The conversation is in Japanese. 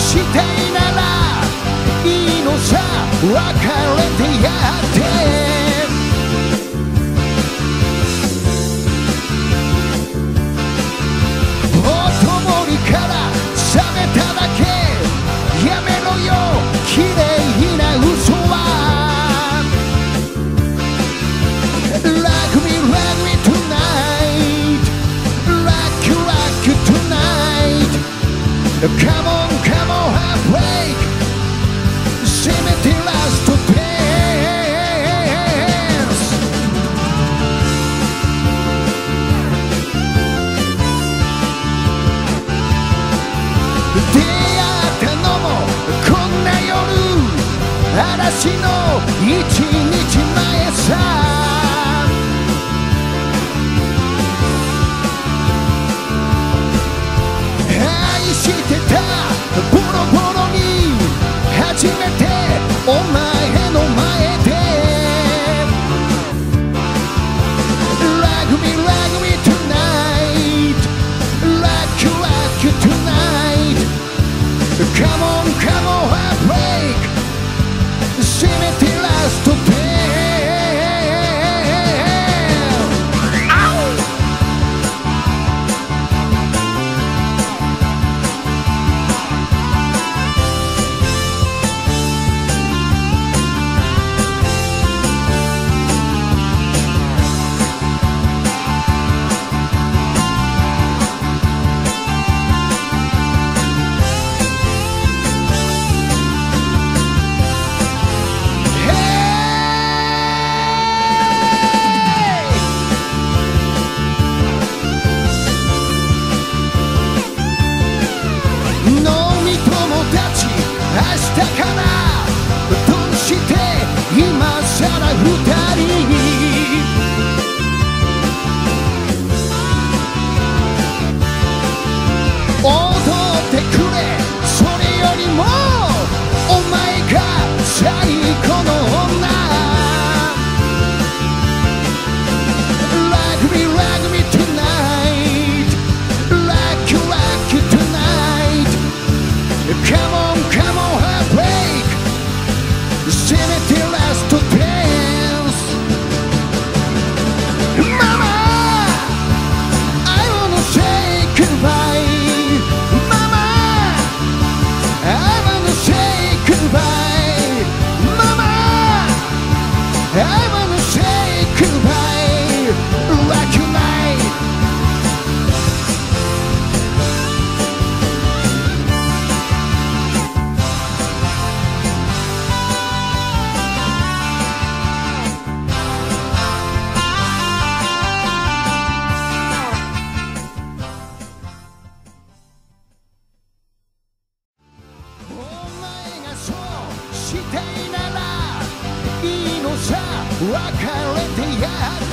したいならいいのさ、別れてやって綺麗な嘘は Like me, like me tonight Like you, like you tonight Come on, come on, heartbreak せめてラストダンス出会ったのもこんな夜嵐の一日前さ愛してたボロボロに初めてお前の前で Like me, like me tonight Like you, like you tonight Come on, come on, heartbreak せめてラストダンス明日からどうして今さら二人踊ってくれそれよりもお前が最高の女 Like me, like me tonight Like you, like you tonight Come on, come onせめてラストダンス Mama I wanna say goodbye Mama I wanna say goodbye Mama I wanna say goodbye Like you likeしたいならいいのさ、別れてやって